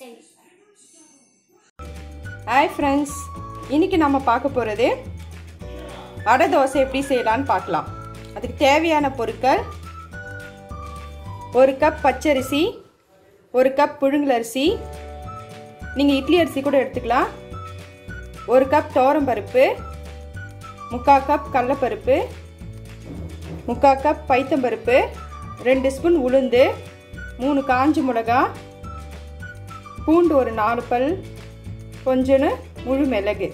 style. Hi friends, இன்னைக்கு நாம பார்க்க போறது அடை தோசை எப்படி செய்யலாம்னு பார்க்கலாம். அதுக்கு தேவையான பொருட்கள்: 1 கப் பச்சரிசி, 1 கப் புழுங்கலரிசி, நீங்க இட்லி அரிசி கூட எடுத்துக்கலாம், 1 கப் துவரம்பருப்பு, 3/4 கப் கடலைப்பருப்பு, 3/4 கப் பைத்தம்பருப்பு, 2 ஸ்பூன் உளுந்து, 3 காஞ்ச மிளகாய், பூண்டு ஒரு 4 பல், கொஞ்சம் முழு மிளகு.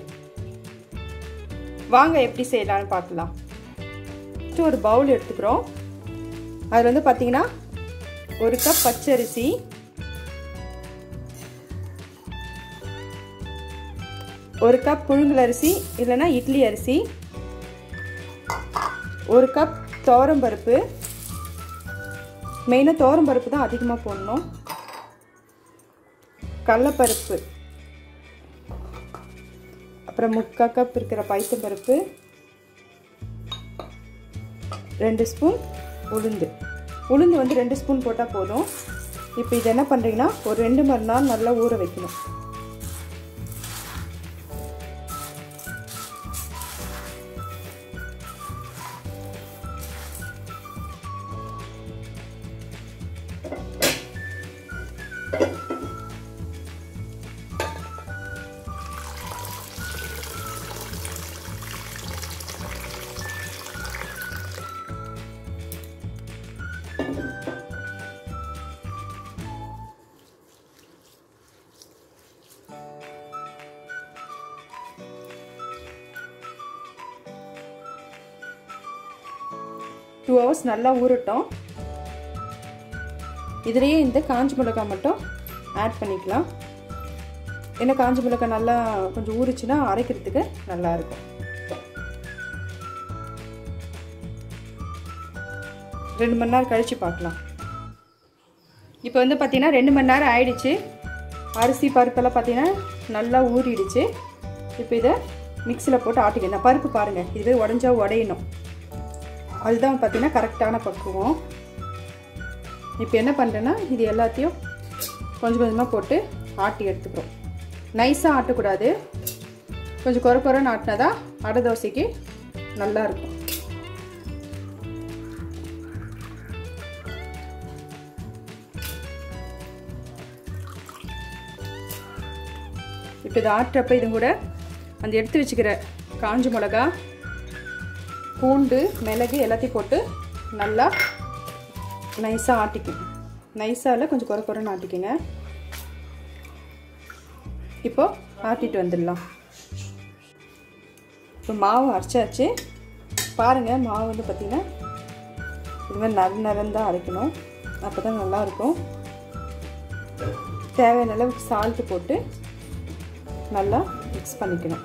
வாங்க எப்படி செய்யலாம்னு பார்க்கலாம். ஒரு பவுல் எடுத்துக்கிறோம். அதில் வந்து பார்த்தீங்கன்னா 1 கப் பச்சரிசி, 1 கப் புழுங்கலரிசி இல்லைன்னா இட்லி அரிசி, 1 கப் துவரம்பருப்பு, மெயினாக துவரம்பருப்பு தான் அதிகமாக போடணும், கடலைப்பருப்பு, அப்புறம் 3/4 கப் இருக்கிற பைத்தம்பருப்பு, 2 ஸ்பூன் உளுந்து. உளுந்து வந்து 2 ஸ்பூன் போட்டால் போதும். இப்போ இது என்ன பண்ணுறீங்கன்னா ஒரு 2 மணி நேரம் நல்லா ஊற வைக்கணும். டூ ஹவர்ஸ் நல்லா ஊறட்டும். இதுலேயே இந்த காஞ்ச மிளகாய் மட்டும் ஆட் பண்ணிக்கலாம். ஏன்னா காஞ்ச மிளகாய் நல்லா கொஞ்சம் ஊறிச்சுன்னா அரைக்கிறதுக்கு நல்லா இருக்கும். 2 மணி நேரம் கழித்து பார்க்கலாம். இப்போ வந்து பார்த்தீங்கன்னா 2 மணி நேரம் ஆயிடுச்சு. அரிசி பருப்பெல்லாம் பார்த்தீங்கன்னா நல்லா ஊறிடுச்சு. இப்போ இதை மிக்சியில் போட்டு ஆட்டிக்கணும். பருப்பு பாருங்கள், இதுவே உடஞ்சா உடையணும். அதுதான் பார்த்தீங்கன்னா கரெக்டான பக்குவம். இப்போ என்ன பண்ணுறேன்னா இது எல்லாத்தையும் கொஞ்சம் கொஞ்சமாக போட்டு ஆட்டி எடுத்துக்கிறோம். நைஸாக ஆட்டக்கூடாது, கொஞ்சம் குறைன்னு ஆட்டினா தான் அடை தோசைக்கு நல்லாயிருக்கும். இப்போ இதை ஆட்டுறப்ப இது கூட அந்த எடுத்து வச்சுக்கிற காஞ்ச மிளகா, பூண்டு, மிளகு எல்லாத்தையும் போட்டு நல்லா நைஸாக ஆட்டிக்கணும். நைஸாக இல்லை, கொஞ்சம் குறைன்னு ஆட்டிக்கங்க. இப்போது ஆட்டிட்டு வந்துடலாம். இப்போ மாவு அரைச்சாச்சு. பாருங்கள், மாவு வந்து பார்த்திங்கன்னா இது மாதிரி நரந்தான் அரைக்கணும். அப்போ தான் நல்லாயிருக்கும். தேவையான அளவுக்கு சால்ட்டு போட்டு நல்லா மிக்ஸ் பண்ணிக்கணும்.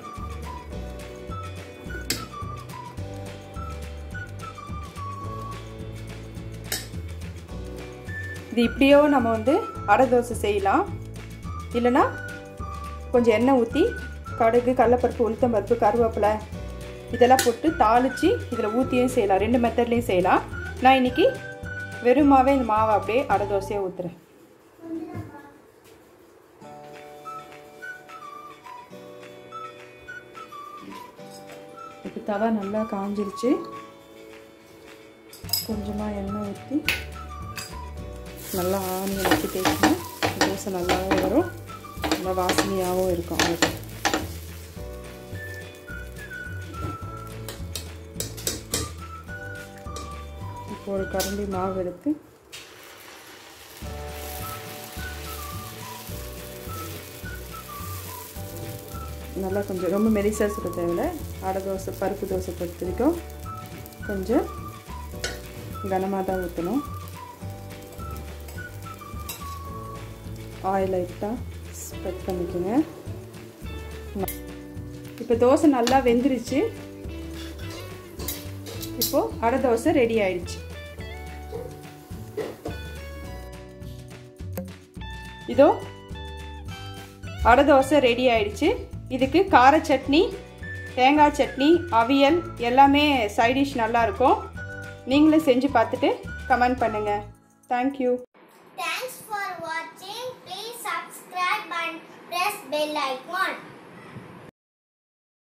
இது இப்படியோ நம்ம வந்து அடை தோசை செய்யலாம். இல்லைன்னா கொஞ்சம் எண்ணெய் ஊற்றி கடுகு, கடலைப்பருப்பு, உளுத்தம்பருப்பு, கருவேப்பிலை இதெல்லாம் போட்டு தாளித்து இதில் ஊற்றியும் செய்யலாம். 2 மெத்தட்லேயும் செய்யலாம். நான் இன்றைக்கி வெறுமாவே இந்த மாவை அப்படியே அடை தோசையை ஊற்றுறேன். இப்போ தவா நல்லா காஞ்சிருச்சு. கொஞ்சமாக எண்ணெய் ஊற்றி நல்லா ஆனியன் வச்சு தேய்க்கணும். தோசை நல்லாவும் வரும், நல்லா வாசனையாகவும் இருக்கும். அது இப்போ ஒரு கரண்டி மாவு எடுத்து நல்லா கொஞ்சம் ரொம்ப மெலிசாக சுட தேவையில்லை. அடை தோசை, பருப்பு தோசை பொறுத்த வரைக்கும் கொஞ்சம் கனமாக தான் ஊற்றணும். ஆயில் லைட்டாக ஸ்ப்ரெட் பண்ணிக்கோங்க. இப்போ தோசை நல்லா வெந்துருச்சு. இப்போது அடை தோசை ரெடி ஆயிடுச்சு. இதோ அடை தோசை ரெடி ஆயிடுச்சு. இதுக்கு கார சட்னி, தேங்காய் சட்னி, அவியல் எல்லாமே சைட் டிஷ் நல்லாயிருக்கும். நீங்களும் செஞ்சு பார்த்துட்டு கமெண்ட் பண்ணுங்கள். Thank you. Thanks for watching. Please subscribe bell icon.